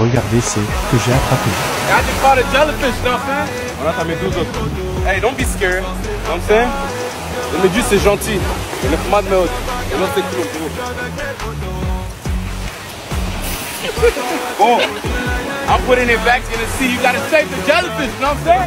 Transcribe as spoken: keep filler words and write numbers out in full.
regardez ce que j'ai attrapé. I just caught a jellyfish, you know what I'm saying? On a ta méduse aussi. Hey, don't be scared, you know what I'm saying? Le méduse c'est gentil. Le נחמדה מאוד. זה לא עושה כלום, תראו. Boom. I'm putting it back in the sea. You gotta save the jellyfish, you know what I'm saying?